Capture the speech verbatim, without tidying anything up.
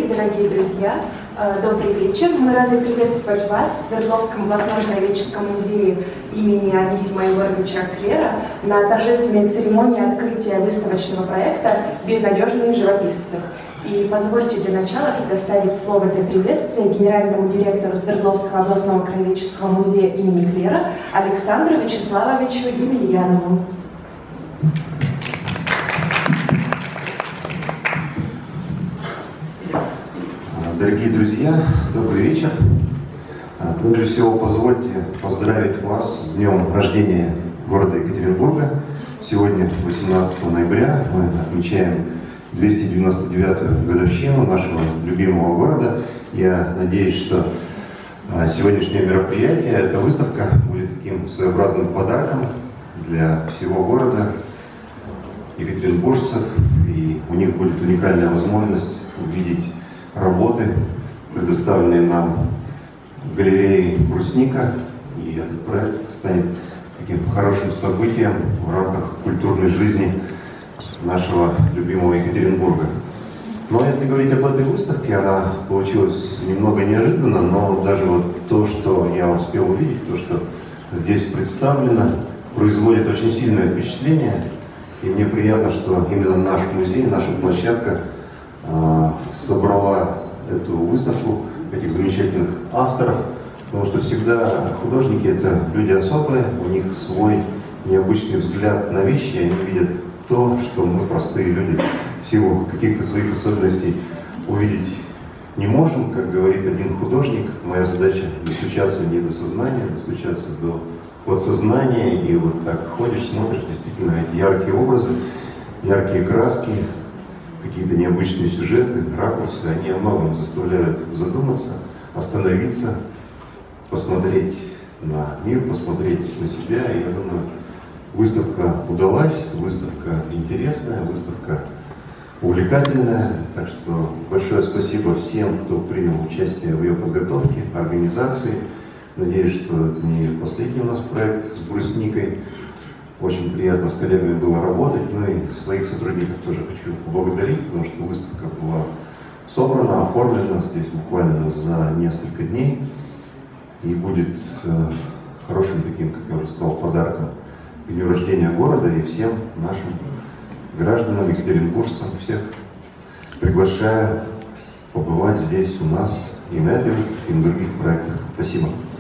коллеги, дорогие друзья, добрый вечер. Мы рады приветствовать вас в Свердловском областном краеведческом музее имени Анисима Егоровича Клера на торжественной церемонии открытия выставочного проекта «Безнадежные живописцы». И позвольте для начала предоставить слово для приветствия генеральному директору Свердловского областного краеведческого музея имени Клера Александру Вячеславовичу Емельянову. Дорогие друзья, добрый вечер. Прежде всего, позвольте поздравить вас с днем рождения города Екатеринбурга. Сегодня, восемнадцатого ноября, мы отмечаем двести девяносто девятую годовщину нашего любимого города. Я надеюсь, что сегодняшнее мероприятие, эта выставка, будет таким своеобразным подарком для всего города, екатеринбуржцев, и у них будет уникальная возможность увидеть работы, предоставленные нам в галерее «Брусника», и этот проект станет таким хорошим событием в рамках культурной жизни нашего любимого Екатеринбурга. Но если говорить об этой выставке, она получилась немного неожиданно, но даже вот то, что я успел увидеть, то, что здесь представлено, производит очень сильное впечатление, и мне приятно, что именно наш музей, наша площадка собрала эту выставку этих замечательных авторов, потому что всегда художники — это люди особые, у них свой необычный взгляд на вещи, они видят то, что мы, простые люди, в силу каких-то своих особенностей увидеть не можем. Как говорит один художник, моя задача достучаться не до сознания, достучаться до подсознания, и вот так ходишь, смотришь, действительно, эти яркие образы, яркие краски, какие-то необычные сюжеты, ракурсы, они о многом заставляют задуматься, остановиться, посмотреть на мир, посмотреть на себя. И я думаю, выставка удалась, выставка интересная, выставка увлекательная. Так что большое спасибо всем, кто принял участие в ее подготовке, организации. Надеюсь, что это не последний у нас проект с «Брусникой». Очень приятно с коллегами было работать, ну и своих сотрудников тоже хочу поблагодарить, потому что выставка была собрана, оформлена здесь буквально за несколько дней и будет э, хорошим таким, как я уже сказал, подарком к дню рождения города и всем нашим гражданам, екатеринбуржцам. Всех приглашаю побывать здесь у нас и на этой выставке, и на других проектах. Спасибо.